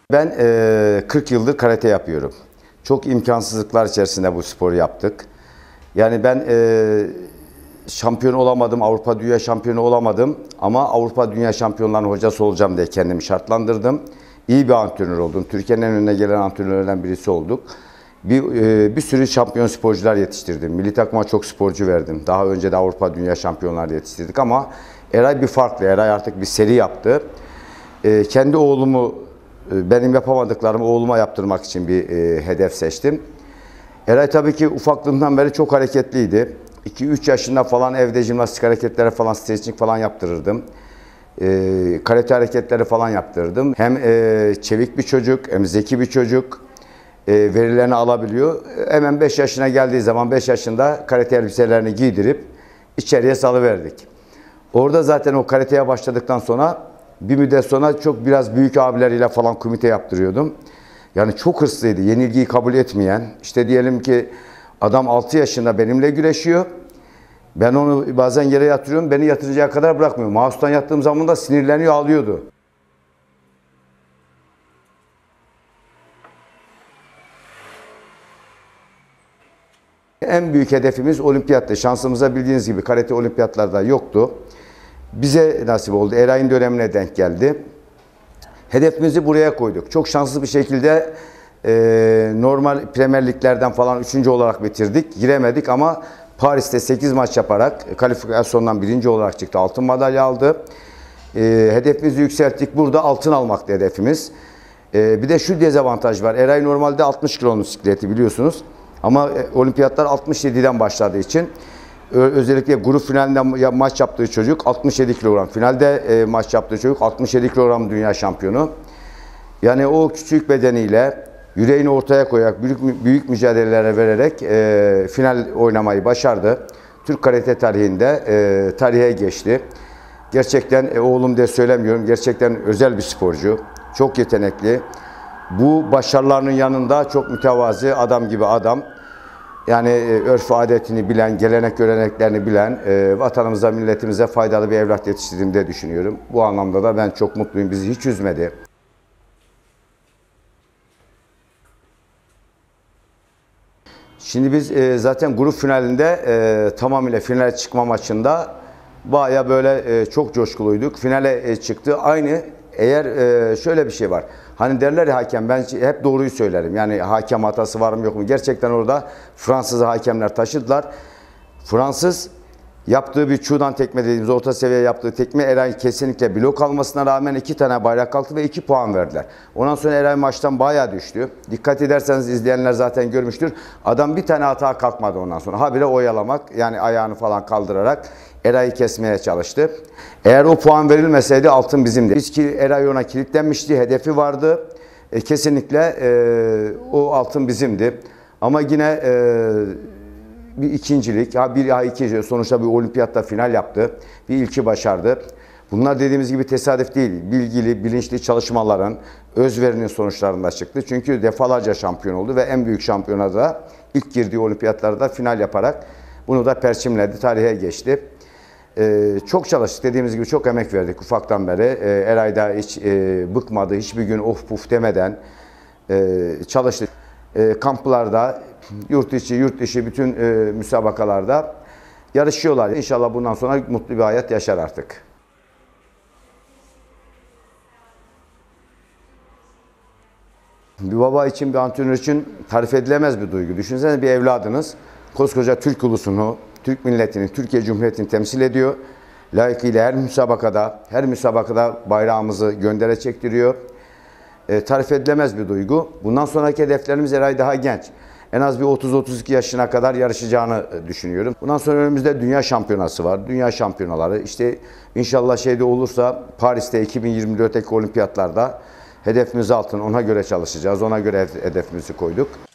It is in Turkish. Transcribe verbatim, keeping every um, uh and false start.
Ben e, kırk yıldır karate yapıyorum. Çok imkansızlıklar içerisinde bu sporu yaptık. Yani ben e, şampiyon olamadım, Avrupa Dünya şampiyonu olamadım ama Avrupa Dünya şampiyonlarının hocası olacağım diye kendimi şartlandırdım. İyi bir antrenör oldum. Türkiye'nin en önüne gelen antrenörlerden birisi olduk. Bir, e, bir sürü şampiyon sporcular yetiştirdim. Milli takıma çok sporcu verdim. Daha önce de Avrupa Dünya şampiyonları yetiştirdik ama Eray bir farklı. Eray artık bir seri yaptı. E, kendi oğlumu benim yapamadıklarımı oğluma yaptırmak için bir e, hedef seçtim. Eray tabii ki ufaklığından beri çok hareketliydi. iki üç yaşında falan evde jimnastik hareketleri falan, stretching falan yaptırırdım. E, karate hareketleri falan yaptırırdım. Hem e, çevik bir çocuk, hem zeki bir çocuk. E, verilerini alabiliyor. Hemen beş yaşına geldiği zaman beş yaşında karate elbiselerini giydirip içeriye salıverdik. Orada zaten o karateye başladıktan sonra bir müddet sonra çok biraz büyük abileriyle falan komite yaptırıyordum. Yani çok hırslıydı. Yenilgiyi kabul etmeyen. İşte diyelim ki adam altı yaşında benimle güreşiyor. Ben onu bazen yere yatırıyorum. Beni yatırıncaya kadar bırakmıyor. Mouse'tan yattığım zaman da sinirleniyor, ağlıyordu. En büyük hedefimiz olimpiyattı. Şansımıza bildiğiniz gibi karate olimpiyatlarda yoktu. Bize nasip oldu. Eray'ın dönemine denk geldi. Hedefimizi buraya koyduk. Çok şanslı bir şekilde e, normal Premier Liglerden falan üçüncü olarak bitirdik. Giremedik ama Paris'te sekiz maç yaparak kalifikasyondan birinci olarak çıktı. Altın madalya aldı. E, hedefimizi yükselttik. Burada altın almaktı hedefimiz. E, bir de şu dezavantaj var. Eray normalde altmış kilonun sikleti biliyorsunuz. Ama e, olimpiyatlar altmış yediden başladığı için özellikle grup finalinde maç yaptığı çocuk altmış yedi kilogram. Finalde e, maç yaptığı çocuk altmış yedi kilogram dünya şampiyonu. Yani o küçük bedeniyle yüreğini ortaya koyarak büyük büyük mücadelelere vererek e, final oynamayı başardı. Türk karate tarihinde e, tarihe geçti. Gerçekten e, oğlum diye söylemiyorum. Gerçekten özel bir sporcu. Çok yetenekli. Bu başarılarının yanında çok mütevazi adam gibi adam. Yani örf adetini bilen, gelenek göreneklerini bilen, e, vatanımıza, milletimize faydalı bir evlat yetiştirdiğimi de düşünüyorum. Bu anlamda da ben çok mutluyum. Bizi hiç üzmedi. Şimdi biz e, zaten grup finalinde e, tamamıyla finale çıkma maçında baya böyle e, çok coşkuluyduk. Finale e, çıktı. Aynı eğer e, şöyle bir şey var. Hani derler ya hakem, ben hep doğruyu söylerim. Yani hakem hatası var mı yok mu? Gerçekten orada Fransız hakemler taşıdılar. Fransız yaptığı bir çuğdan tekme dediğimiz orta seviye yaptığı tekme Eray kesinlikle blok almasına rağmen iki tane bayrak kalktı ve iki puan verdiler. Ondan sonra Eray maçtan bayağı düştü. Dikkat ederseniz izleyenler zaten görmüştür. Adam bir tane hata kalkmadı ondan sonra. Habire oyalamak, yani ayağını falan kaldırarak Eray'ı kesmeye çalıştı. Eğer o puan verilmeseydi altın bizimdi. Biz ki Eray ona kilitlenmişti, hedefi vardı. E, kesinlikle e, o altın bizimdi. Ama yine e, bir ikincilik, ha bir ya iki sonuçta bir olimpiyatta final yaptı. Bir ilki başardı. Bunlar dediğimiz gibi tesadüf değil. Bilgili, bilinçli çalışmaların, özverinin sonuçlarında çıktı. Çünkü defalarca şampiyon oldu ve en büyük şampiyonada ilk girdiği olimpiyatlarda final yaparak bunu da perçimledi, tarihe geçti. Ee, çok çalıştık, dediğimiz gibi çok emek verdik ufaktan beri. Ee, Eray'da hiç e, bıkmadı, hiçbir gün of puf demeden e, çalıştık. E, kamplarda, yurt içi, yurt dışı bütün e, müsabakalarda yarışıyorlar. İnşallah bundan sonra mutlu bir hayat yaşar artık. Bir baba için, bir antrenör için tarif edilemez bir duygu. Düşünsenize bir evladınız koskoca Türk ulusunu, Türk milletini, Türkiye Cumhuriyeti'ni temsil ediyor. Layıkıyla her müsabakada, her müsabakada bayrağımızı göndere çektiriyor. E, tarif edilemez bir duygu. Bundan sonraki hedeflerimiz Eray daha genç. En az bir otuz otuz iki yaşına kadar yarışacağını düşünüyorum. Bundan sonra önümüzde dünya şampiyonası var. Dünya şampiyonaları. İşte inşallah şeyde olursa Paris'te iki bin yirmi dörtteki olimpiyatlarda hedefimiz altın. Ona göre çalışacağız. Ona göre hedefimizi koyduk.